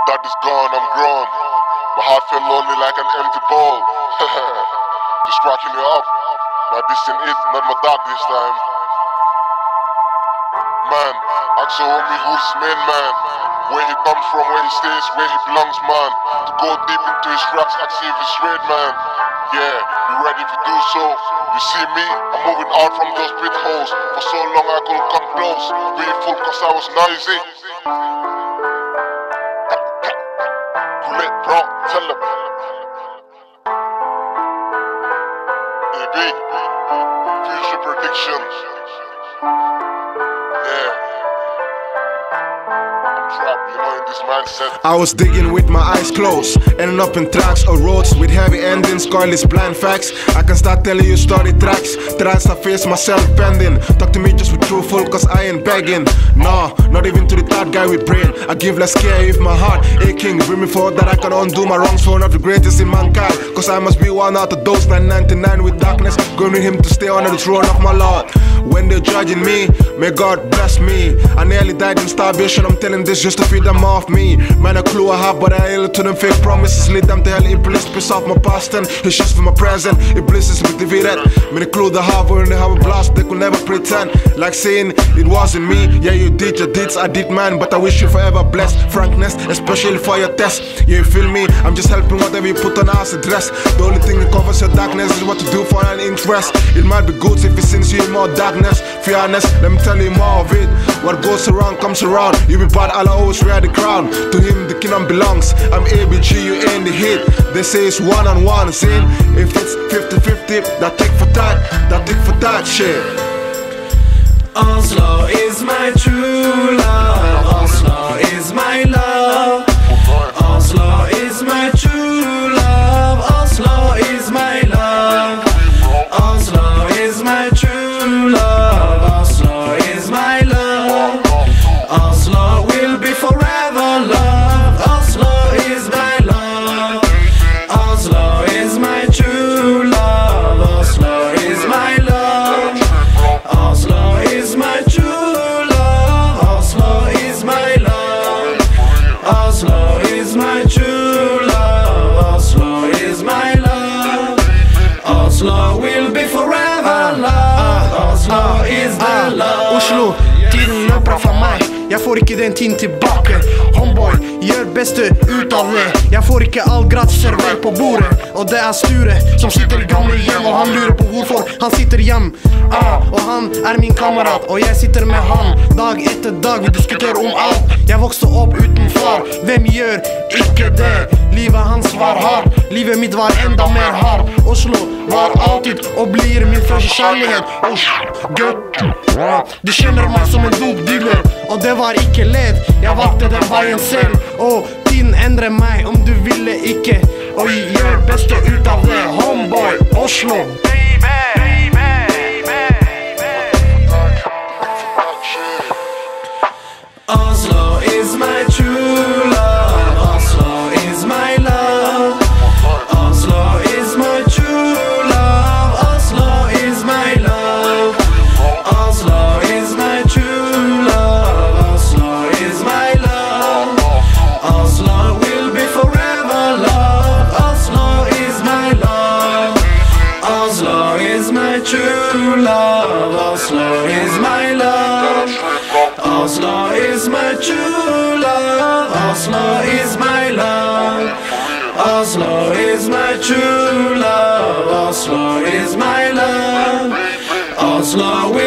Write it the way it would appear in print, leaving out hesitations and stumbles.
Dad is gone, I'm grown. My heart felt lonely like an empty bowl. Just cracking you up. Now this ain't it, not my dad this time. Man, ask a homie who's his main man. Where he comes from, where he stays, where he belongs, man. To go deep into his tracks, ask if he's straight, man. Yeah, you ready to do so? You see me, I'm moving out from those pit holes. For so long I couldn't come close. Being full cause I was noisy. Cool it, bro, tell them. EB, future predictions. Yeah. I'm trapped, you know, in this mindset. I was digging with my eyes closed, ending up in tracks or roads with heavy endings, careless blind facts. I can start telling you story tracks, tries I face myself bending. Talk to me just with truthful cause I ain't begging. Nah, not even to the third guy with brain. I give less care if my heart aching. Bring me forward that I can undo my wrongs for one of the greatest in mankind. Cause I must be one out of those 999 with darkness, going with him to stay under the throne of my Lord. When they're judging me, may God bless me. I nearly died in starvation, I'm telling this just to feed them off me. Man, a clue I have, but I yield to them fake promises. Lead them to hell, it bliss, piss off my past and it's just for my present. It blisses me defeated. Me the clue they have when they have a blast, they could never pretend. Like saying, it wasn't me. Yeah, you did your deeds, I did mine. But I wish you forever blessed. Frankness, especially for your test. Yeah, you feel me? I'm just helping whatever you put on as a dress. The only thing that covers your darkness is what to do for an interest. It might be good if it sends you in more darkness. Fearness, let me tell you more of it. What goes around comes around. You be bad, I'll always wear the crown. To him the kingdom belongs. I'm ABG, you ain't the hit. They say it's one-on-one, sin. If it's 50-50, that take for that shit. Oslo is my true love. Oslo is my love. Oslo is my true love. Oslo is my love. Oslo is my true love. Oslo is my love. Oslo will be forever love. Oslo is my love. Oslo is my true love. Oslo is my love. Oslo is my true love. Oslo is my love. Oslo is my true love. Oslo is my love. Oslo will be forever love. Oslo is the love. Oslo, tiden løper fra meg. Jeg får ikke den tiden tilbake. Homeboy, gjør beste ut av det. Jeg får ikke all gratis servert på bordet. Og det er Sture som sitter i gamle hjem, og han lurer på hvorfor han sitter hjem. Og han er min kamerat, og jeg sitter med han dag etter dag. Vi diskuterer om alt. Jeg vokste opp uten far. Hvem gjør ikke det? Livet hans var hardt. Livet mitt var enda mer hardt. Oslo var alltid og blir min første kjærlighet. Du kjenner meg som en dopdealer, og det var ikke ledd. Jeg valgte den veien selv, og tiden endrer meg om du ville ikke. Og gjør beste ut av det. Homeboy, Oslo, baby. Oslo is my true love. Oslo is my love. Oslo is my true love. Oslo is my love. Oslo is my true love. Oslo is my love. Oslo will be forever love. Oslo is my love. Oslo is my true love. Oslo is my love. Oslo is my true love. Oslo is my love. Oslo is my true love. Oslo is my love. Oslo